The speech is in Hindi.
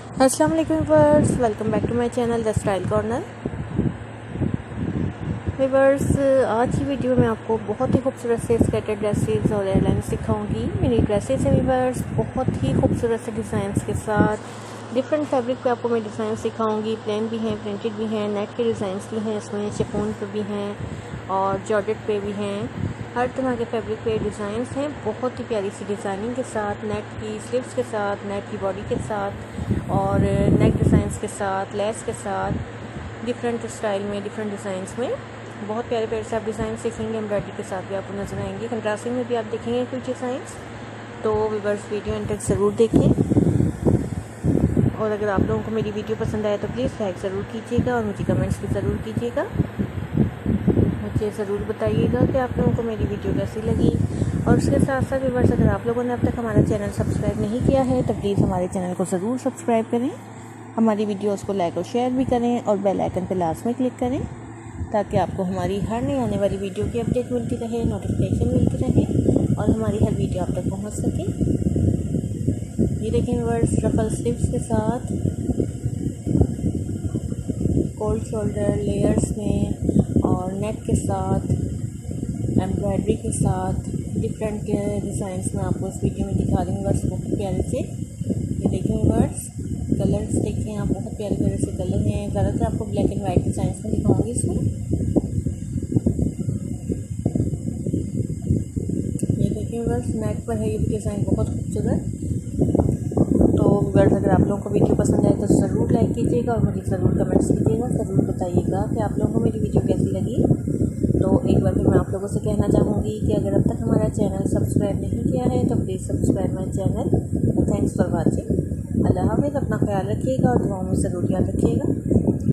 अस्सलाम वालेकुम viewers, welcome back to my channel the style corner. Viewers, आज की वीडियो में आपको बहुत ही खूबसूरत से स्कर्टेड ड्रेसेस और एयरलाइन सिखाऊंगी। मिनी ड्रेसेस हैं व्यूअर्स, बहुत ही खूबसूरत से डिज़ाइंस के साथ। डिफरेंट फैब्रिक पे आपको मैं डिज़ाइन सिखाऊंगी। प्लेन भी हैं, प्रिंटेड भी हैं, नेट के डिज़ाइंस भी हैं, इसमें शिफॉन पे भी हैं और जॉर्जेट पे भी हैं। हर तरह के फैब्रिक पे डिज़ाइंस हैं, बहुत ही प्यारी सी डिज़ाइनिंग के साथ, नेट की स्लीव्स के साथ, नेट की बॉडी के साथ और नेक डिज़ाइंस के साथ, लेस के साथ, डिफरेंट स्टाइल में, डिफरेंट डिज़ाइंस में बहुत प्यारे प्यारे से आप डिज़ाइन सीखेंगे। एम्ब्रॉयडरी के साथ भी आपको नजर आएंगे, कंट्रास्टिंग में भी आप देखेंगे कुछ डिज़ाइंस। तो व्यूअर्स, वीडियो एंड तक ज़रूर देखें और अगर आप लोगों को मेरी वीडियो पसंद आए तो प्लीज़ लाइक ज़रूर कीजिएगा और मुझे कमेंट्स भी ज़रूर कीजिएगा। मुझे ज़रूर बताइएगा कि आप लोगों को मेरी वीडियो कैसी लगी। और उसके साथ साथ व्यूअर्स, अगर आप लोगों ने अब तक हमारा चैनल सब्सक्राइब नहीं किया है तो प्लीज़ हमारे चैनल को ज़रूर सब्सक्राइब करें, हमारी वीडियोस को लाइक और शेयर भी करें और बेल आइकन पर लास्ट में क्लिक करें ताकि आपको हमारी हर नई आने वाली वीडियो की अपडेट मिलती रहे, नोटिफिकेशन मिलती रहे और हमारी हर वीडियो आप तक पहुँच सके। ये देखें व्यूअर्स, रफल स्लीव्स के साथ, कोल्ड शोल्डर लेयर्स में और नेट के साथ, एम्ब्रॉयडरी के साथ, डिफरेंट डिज़ाइंस में आपको इस वीडियो में दिखा रही हूँ व्यूअर्स, बहुत प्यारे से। ये देखें व्यूअर्स, कलर्स देखें आप, बहुत प्यारे प्यारे से कलर हैं। ज़्यादातर आपको ब्लैक एंड वाइट डिज़ाइंस में दिखाऊंगी इसमें। ये देखें व्यूअर्स, नेट पर है ये डिज़ाइन, बहुत खूबसूरत। तो व्यूअर्स, अगर आप लोगों को वीडियो पसंद आए तो ज़रूर लाइक कीजिएगा और मुझे ज़रूर कमेंट्स कीजिएगा, ज़रूर बताइएगा कि आप लोगों को मेरी वीडियो कैसी लगी। तो एक बार फिर मैं आप लोगों से कहना चाहूँगी कि अगर अब तक हमारा चैनल सब्सक्राइब नहीं किया है तो please subscribe my channel. Thanks for watching. अल्लाह हाफ़िज़, अपना ख्याल रखिएगा और दुआओं में ज़रूर याद रखिएगा।